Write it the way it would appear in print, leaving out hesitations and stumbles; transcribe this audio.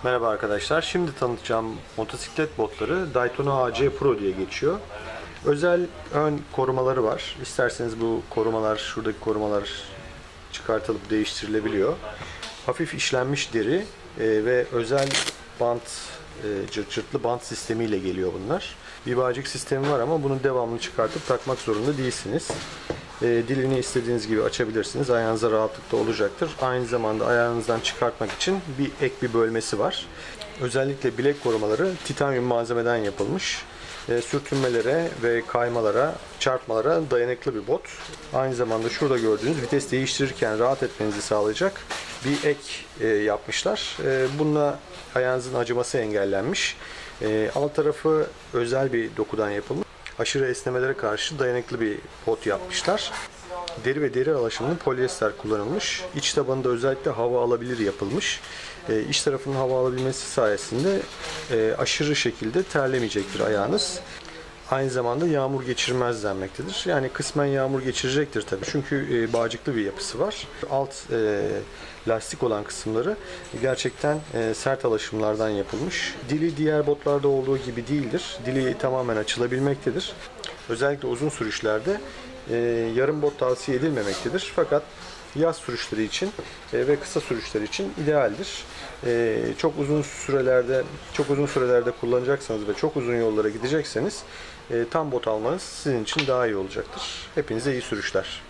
Merhaba arkadaşlar. Şimdi tanıtacağım motosiklet botları Daytona AC Pro diye geçiyor. Özel ön korumaları var. İsterseniz bu korumalar, şuradaki korumalar çıkartılıp değiştirilebiliyor. Hafif işlenmiş deri ve özel bant, cırtlı bant sistemiyle geliyor bunlar. Bir bağcık sistemi var ama bunu devamlı çıkartıp takmak zorunda değilsiniz. Dilini istediğiniz gibi açabilirsiniz. Ayağınıza rahatlıkla olacaktır. Aynı zamanda ayağınızdan çıkartmak için bir bölmesi var. Özellikle bilek korumaları titanyum malzemeden yapılmış. Sürtünmelere ve kaymalara, çarpmalara dayanıklı bir bot. Aynı zamanda şurada gördüğünüz vites değiştirirken rahat etmenizi sağlayacak bir ek yapmışlar. Bununla ayağınızın acıması engellenmiş. Alt tarafı özel bir dokudan yapılmış. Aşırı esnemelere karşı dayanıklı bir bot yapmışlar. Deri ve deri alaşımlı polyester kullanılmış. İç tabanında özellikle hava alabilir yapılmış. İç tarafının hava alabilmesi sayesinde aşırı şekilde terlemeyecektir ayağınız. Aynı zamanda yağmur geçirmez denmektedir. Yani kısmen yağmur geçirecektir tabii. Çünkü bağcıklı bir yapısı var. Alt lastik olan kısımları gerçekten sert alaşımlardan yapılmış. Dili diğer botlarda olduğu gibi değildir. Dili tamamen açılabilmektedir. Özellikle uzun sürüşlerde yarım bot tavsiye edilmemektedir. Fakat yaz sürüşleri için ve kısa sürüşler için idealdir. Çok uzun sürelerde kullanacaksanız ve çok uzun yollara gidecekseniz tam bot almanız sizin için daha iyi olacaktır. Hepinize iyi sürüşler.